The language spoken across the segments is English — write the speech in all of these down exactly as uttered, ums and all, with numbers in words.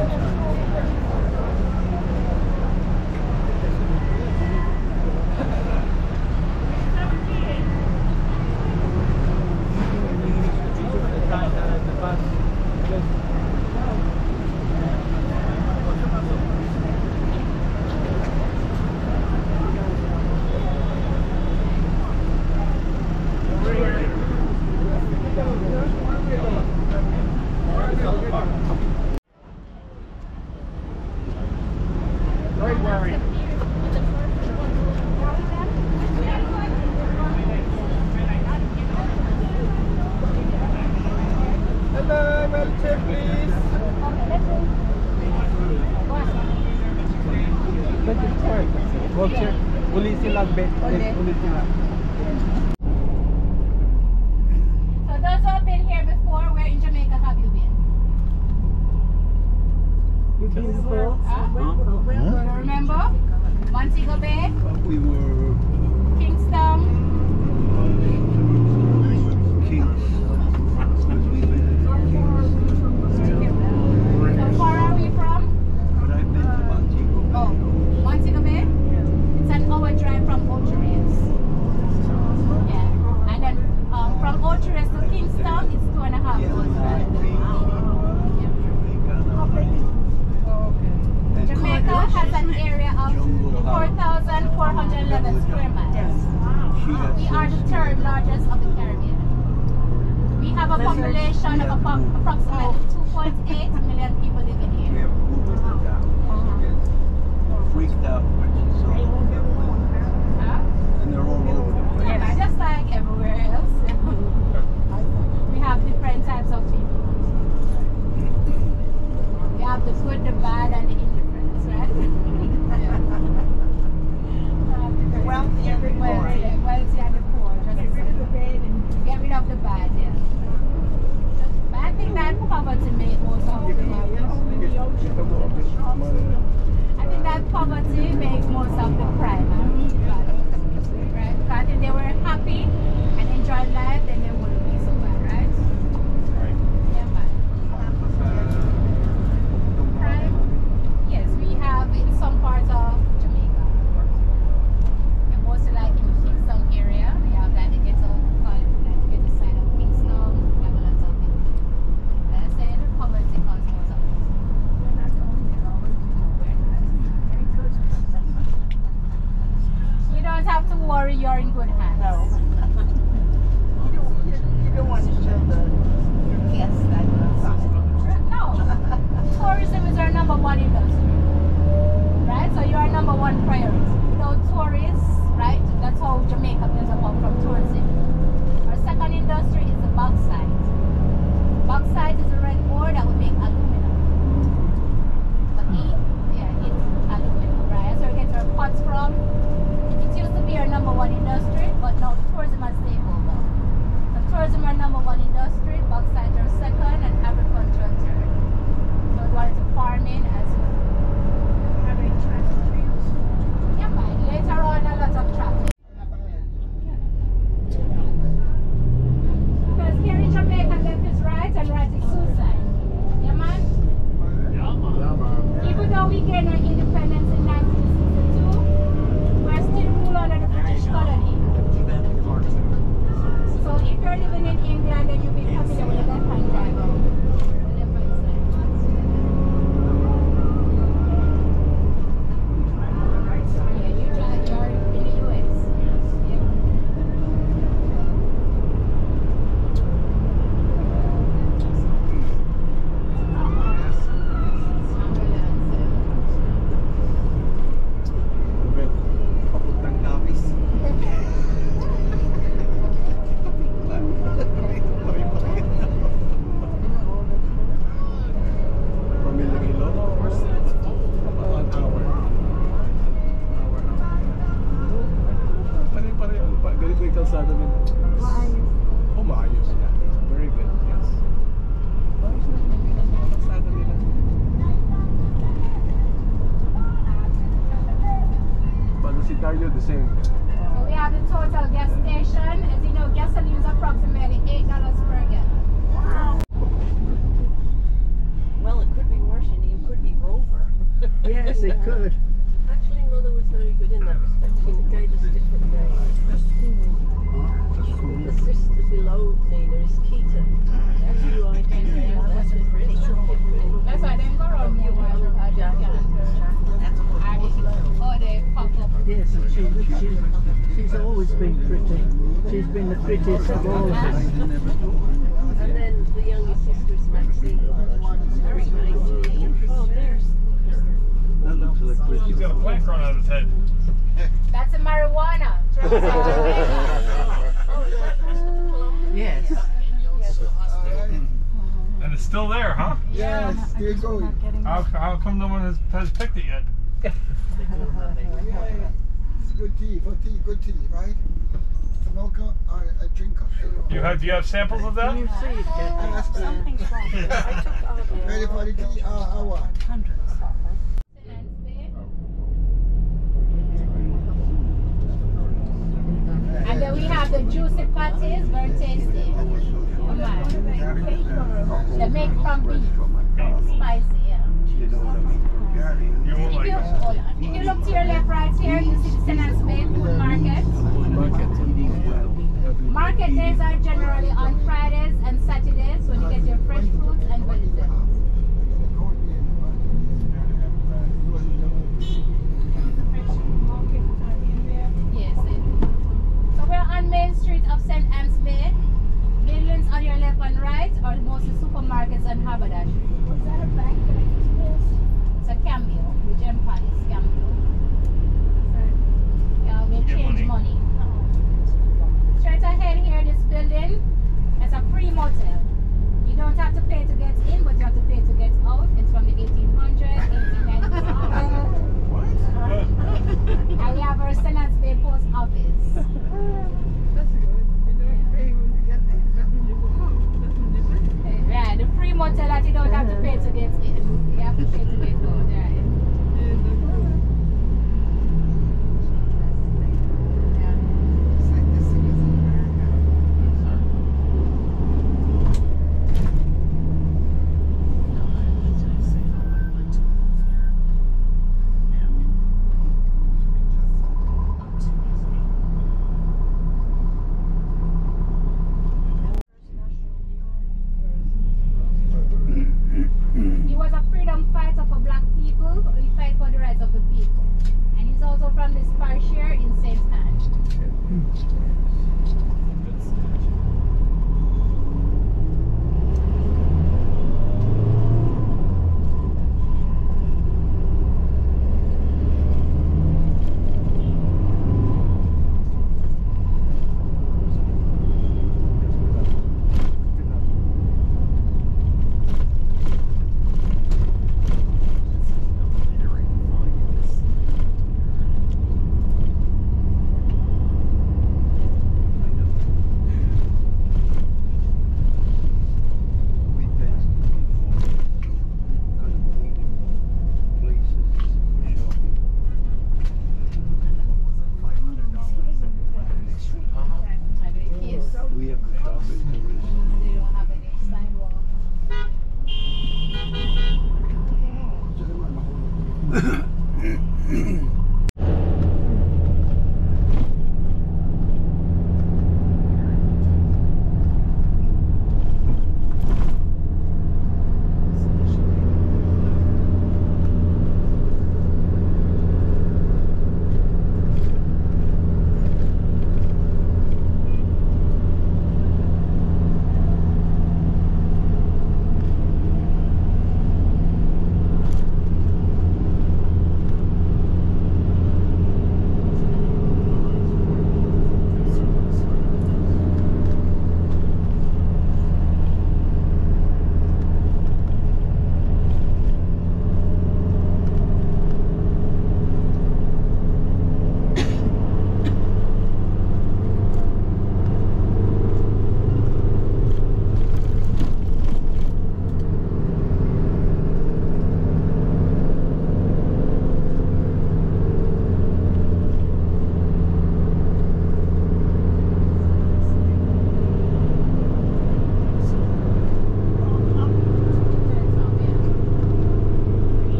Drive from Ocho Rios. Yeah, and then um, from Ocho Rios to Kingston, it's two and a half hours. Right? Yeah. Jamaica has an area of four thousand four hundred eleven square miles. Yes. We are the third largest of the Caribbean. We have a population of approximately two point eight million people living here. Freaked out when she saw them. Huh? And they're all over the place. Yeah, just like everywhere else. We have different types of people. We have the good, the bad, and the indifferents, right? The wealthy and the poor. The wealthy and the poor. Just get rid of the bad and get rid of the bad, yeah. But I think that poverty makes most of the I think that poverty makes most of the crime. Right? Because if they were happy and enjoyed life, then they wouldn't be so bad, right? Right. Yeah, man. Crime? Yes, we have in some parts of Jamaica. And mostly like in the Kingston area, we have that they get to like get the side of Kingston, we have a lot of it. Like I said, poverty causes most of it. You don't have to worry, you're in good hands. No. you, don't, you, you don't want to show the your guests that you're No. Tourism is our number one industry. Right? So you are number one priority. Without tourists, right? That's how Jamaica builds up from tourism. Our second industry is the bauxite. Bauxite is a red ore that will make aluminum. But it, yeah, it's aluminum, right? So we get our pots from. It used to be our number one industry, but now tourism has taken over. So tourism our number one industry, bauxite our second, and agriculture third. So we wanted to farming as well. Having traffic trails? Yeah, man. Later on, a lot of traffic. Because here in Jamaica, left is right and right is suicide. Yeah, man? Yeah, man. Even though we gained our independence in nineteen sixty-two, we're still ruled under the British colony. So if you're living in England, then you'll be familiar with the left-hand drive. The left-hand side. Yeah, you drive, you're in the U S. Yeah. Oh, maayos. Yeah. Very good. Yes. But si Dario the same. So we have the total gas station. As you know, gasoline is approximately eight dollars per gallon. Well, it could be worse, and you could Yes, it could. Actually, Mother was very good in that respect. She gave us different names. The sister below Nina is Keita. That's who I can name. That's pretty. That's why they go around more while I just can't. Oh, they pop up. Yes, and she, she's, she's always been pretty. She's been the prettiest of all of us. And then the younger sister is Maxine. Very nice. Oh, there's. That looks like Chris. He's got a plant growing out of his head. That's a marijuana. Yes. And it's still there, huh? Yes, still going. How, how come no one has, has picked it yet? Yeah, it's good tea, for tea, good tea, right? Smoker or a drinker. You have, do you have samples of that? Can you see it, Kathy? Something's wrong. I took out the Ready for the tea? Uh, I want. And then we have the juicy patties, very tasty. Come on. They make from beef. Spicy, yeah. You won't If like you, it. hold on. If you look to your left right here, you see the Senate Bay Food Market. Market days are generally on Fridays and Saturdays when you get your fresh fruits and vegetables. Yes, they do. So we're on Main Street of Saint Anne's Bay. Buildings on your left and right are mostly supermarkets and haberdashery. Was that a bank that I used this? It's a Cambio, the Gem Palace Cambio. Yeah, we Get change money. money. Straight ahead here, this building has a free motel. You don't have to pay to get in, but you have to pay to get out. It's from the eighteen hundreds, eighteen nineties. And we have our Senate Bay Post Office. Right, the free motel that you don't have to pay to get in. You have to pay to get out, right? He was a freedom fighter for black people. He fight for the rights of the people. And he's also from this parish here in Saint Anne.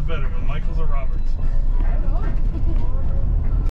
better one, Michaels or Roberts?